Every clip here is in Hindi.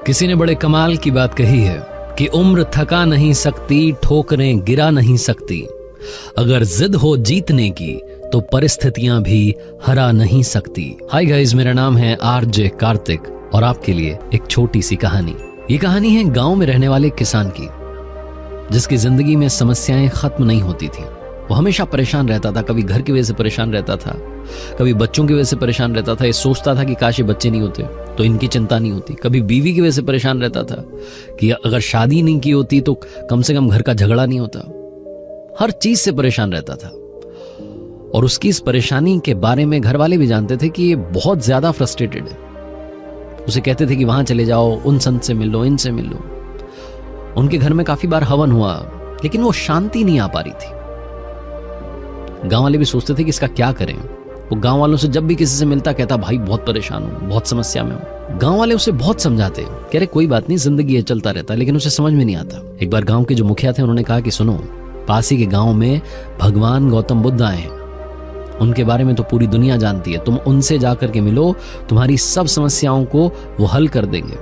किसी ने बड़े कमाल की बात कही है कि उम्र थका नहीं सकती, ठोकरें गिरा नहीं सकती। अगर जिद हो जीतने की तो परिस्थितियां भी हरा नहीं सकती। हाय गाइस, मेरा नाम है आरजे कार्तिक और आपके लिए एक छोटी सी कहानी। ये कहानी है गांव में रहने वाले किसान की, जिसकी जिंदगी में समस्याएं खत्म नहीं होती थी। वो हमेशा परेशान रहता था, कभी घर की वजह से परेशान रहता था, कभी बच्चों की वजह से परेशान रहता था। ये सोचता था कि काश ये बच्चे नहीं होते तो इनकी चिंता नहीं होती। कभी बीवी की वजह से परेशान रहता था कि अगर शादी नहीं की होती तो कम से कम घर का झगड़ा नहीं होता। हर चीज से परेशान रहता था और उसकी इस परेशानी के बारे में घर वाले भी जानते थे कि ये बहुत ज्यादा फ्रस्ट्रेटेड है। उसे कहते थे कि वहां चले जाओ, उन संत से मिल लो, इनसे मिल लो। उनके घर में काफी बार हवन हुआ, लेकिन वो शांति नहीं आ पा रही थी। गांव वाले भी सोचते थे कि इसका क्या करें। वो गांव वालों से जब भी किसी से मिलता कहता, भाई बहुत परेशान हूं, बहुत समस्या में हूं। गांव वाले उसे बहुत समझाते, कह रहे कोई बात नहीं, जिंदगी है, चलता रहता है, लेकिन उसे समझ में नहीं आता। एक बार गांव के जो मुखिया थे उन्होंने कहा कि सुनो, पास ही के गांव में भगवान गौतम बुद्ध आए हैं, उनके बारे में तो पूरी दुनिया जानती है, तुम उनसे जाकर के मिलो, तुम्हारी सब समस्याओं को वो हल कर देंगे।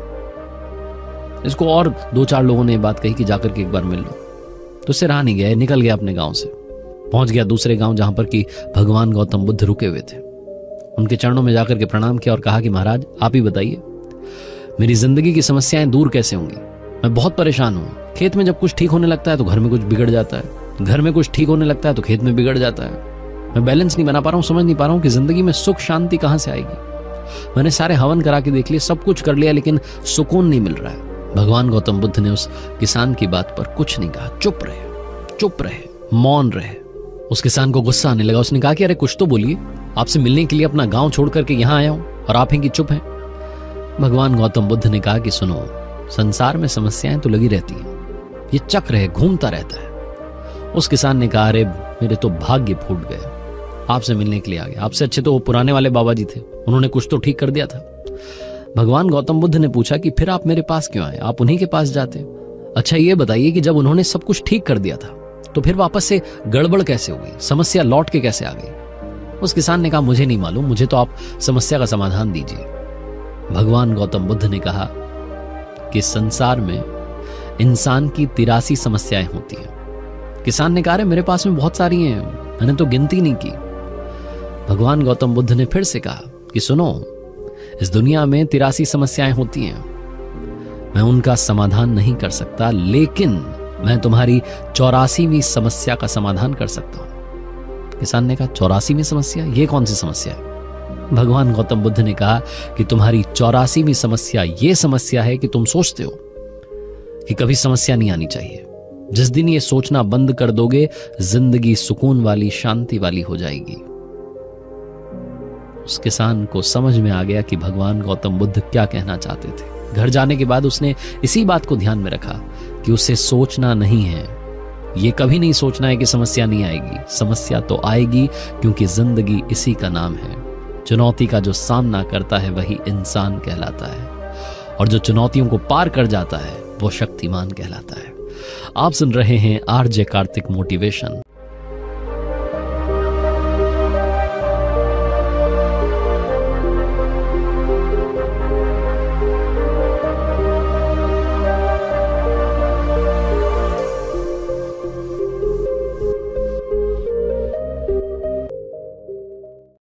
इसको और 2-4 लोगों ने बात कही कि जाकर के एक बार मिल लो, तो उससे रहा नहीं गया, निकल गया अपने गांव से, पहुंच गया दूसरे गांव जहां पर कि भगवान गौतम बुद्ध रुके हुए थे। उनके चरणों में जाकर के प्रणाम किया और कहा कि महाराज आप ही बताइए, मेरी जिंदगी की समस्याएं दूर कैसे होंगी। मैं बहुत परेशान हूं। खेत में जब कुछ ठीक होने लगता है तो घर में कुछ बिगड़ जाता है, घर में कुछ ठीक होने लगता है तो खेत में बिगड़ जाता है। मैं बैलेंस नहीं बना पा रहा हूं, समझ नहीं पा रहा हूं कि जिंदगी में सुख शांति कहां से आएगी। मैंने सारे हवन करा के देख लिए, सब कुछ कर लिया, लेकिन सुकून नहीं मिल रहा है। भगवान गौतम बुद्ध ने उस किसान की बात पर कुछ नहीं कहा, चुप रहे, मौन रहे। उस किसान को गुस्सा आने लगा। उसने कहा कि अरे कुछ तो बोलिए, आपसे मिलने के लिए अपना गांव छोड़ करके यहां आया हूं और आप हैं कि चुप हैं। भगवान गौतम बुद्ध ने कहा कि सुनो, संसार में समस्याएं तो लगी रहती हैं, ये चक्र है, घूमता रहता है। उस किसान ने कहा, अरे मेरे तो भाग्य फूट गए, आपसे मिलने के लिए आ गया। आपसे अच्छे तो वो पुराने वाले बाबा जी थे, उन्होंने कुछ तो ठीक कर दिया था। भगवान गौतम बुद्ध ने पूछा कि फिर आप मेरे पास क्यों आए, आप उन्हीं के पास जाते। अच्छा ये बताइए कि जब उन्होंने सब कुछ ठीक कर दिया था तो फिर वापस से गड़बड़ कैसे हो गई, समस्या लौट के कैसे आ गई। उस किसान ने कहा, मुझे नहीं मालूम, मुझे तो आप समस्या का समाधान दीजिए। भगवान गौतम बुद्ध ने कहा कि संसार में इंसान की 83 समस्याएं होती हैं। किसान ने कहा, मेरे पास में बहुत सारी हैं, मैंने तो गिनती नहीं की। भगवान गौतम बुद्ध ने फिर से कहा कि सुनो, इस दुनिया में 83 समस्याएं होती हैं, मैं उनका समाधान नहीं कर सकता, लेकिन मैं तुम्हारी 84वीं समस्या का समाधान कर सकता हूं। किसान ने कहा, 84वीं समस्या, ये कौन सी समस्या है। भगवान गौतम बुद्ध ने कहा कि तुम्हारी 84वीं समस्या ये समस्या है कि तुम सोचते हो कि कभी समस्या नहीं आनी चाहिए। जिस दिन ये सोचना बंद कर दोगे, जिंदगी सुकून वाली, शांति वाली हो जाएगी। उस किसान को समझ में आ गया कि भगवान गौतम बुद्ध क्या कहना चाहते थे। घर जाने के बाद उसने इसी बात को ध्यान में रखा कि उसे सोचना नहीं है, ये कभी नहीं सोचना है कि समस्या नहीं आएगी। समस्या तो आएगी, क्योंकि जिंदगी इसी का नाम है। चुनौती का जो सामना करता है वही इंसान कहलाता है, और जो चुनौतियों को पार कर जाता है वो शक्तिमान कहलाता है। आप सुन रहे हैं आरजे कार्तिक मोटिवेशन।